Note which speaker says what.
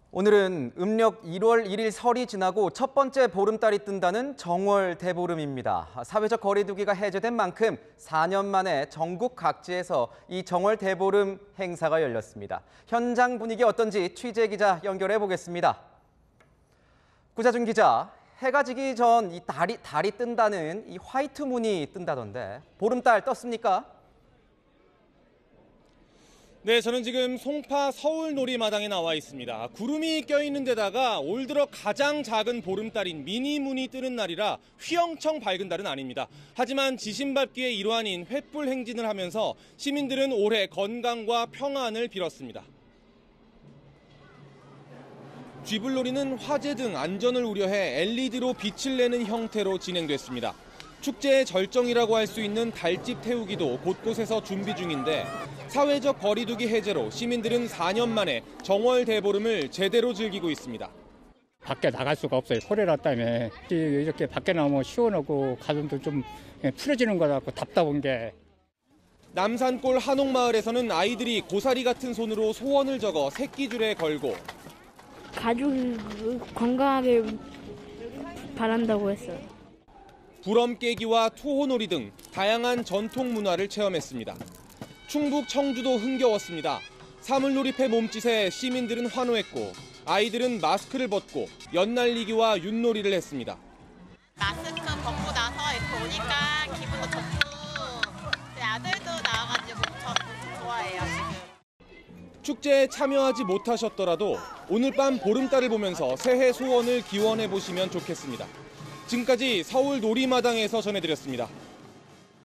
Speaker 1: 오늘은 음력 1월 1일 설이 지나고 첫 번째 보름달이 뜬다는 정월 대보름입니다. 사회적 거리두기가 해제된 만큼 4년 만에 전국 각지에서 이 정월 대보름 행사가 열렸습니다. 현장 분위기 어떤지 취재 기자 연결해 보겠습니다. 구자준 기자, 해가 지기 전 이 달이 뜬다는 이 화이트 문이 뜬다던데 보름달 떴습니까?
Speaker 2: 네, 저는 지금 송파 서울 놀이마당에 나와 있습니다. 구름이 껴있는 데다가 올 들어 가장 작은 보름달인 미니문이 뜨는 날이라 휘영청 밝은 달은 아닙니다. 하지만 지신밟기의 일환인 횃불 행진을 하면서 시민들은 올해 건강과 평안을 빌었습니다. 쥐불놀이는 화재 등 안전을 우려해 LED로 빛을 내는 형태로 진행됐습니다. 축제의 절정이라고 할 수 있는 달집 태우기도 곳곳에서 준비 중인데 사회적 거리두기 해제로 시민들은 4년 만에 정월 대보름을 제대로 즐기고 있습니다.
Speaker 3: 밖에 나갈 수가 없어요. 코레라 때문에 이렇게 밖에 나오면 시원하고 가슴도 좀 풀어지는 것 같고 답답한 게.
Speaker 2: 남산골 한옥마을에서는 아이들이 고사리 같은 손으로 소원을 적어 새끼줄에 걸고
Speaker 4: 가족이 건강하게 바란다고 했어요.
Speaker 2: 부럼 깨기와 투호놀이 등 다양한 전통 문화를 체험했습니다. 충북 청주도 흥겨웠습니다. 사물놀이패 몸짓에 시민들은 환호했고 아이들은 마스크를 벗고 연날리기와 윷놀이를 했습니다.
Speaker 5: 마스크 벗고 나서 이렇게 오니까 기분도 좋고 아들도 나와가지고 좋아해요 지금.
Speaker 2: 축제에 참여하지 못하셨더라도 오늘 밤 보름달을 보면서 새해 소원을 기원해 보시면 좋겠습니다. 지금까지 서울 놀이마당에서 전해드렸습니다.